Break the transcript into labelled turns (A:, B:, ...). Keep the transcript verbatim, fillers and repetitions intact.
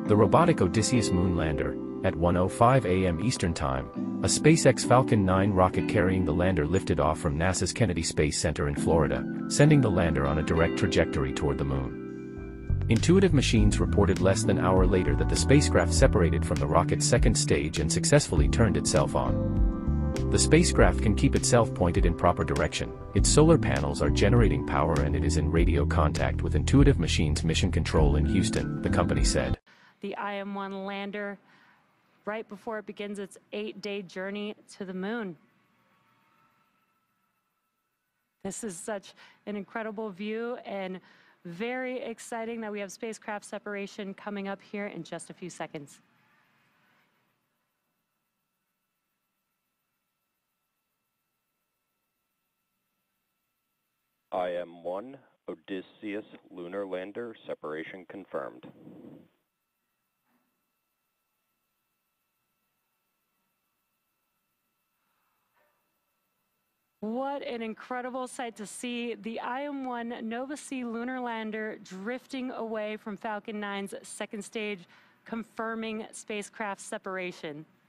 A: The robotic Odysseus moon lander, at one oh five a m Eastern Time, a SpaceX Falcon nine rocket carrying the lander lifted off from NASA's Kennedy Space Center in Florida, sending the lander on a direct trajectory toward the moon. Intuitive Machines reported less than an hour later that the spacecraft separated from the rocket's second stage and successfully turned itself on. The spacecraft can keep itself pointed in proper direction, its solar panels are generating power, and it is in radio contact with Intuitive Machines Mission Control in Houston, the company said.
B: The I M one lander right before it begins its eight-day journey to the moon. This is such an incredible view and very exciting that we have spacecraft separation coming up here in just a few seconds.
C: I M one Odysseus lunar lander separation confirmed.
B: What an incredible sight to see the I M one Nova C lunar lander drifting away from Falcon nine's second stage, confirming spacecraft separation.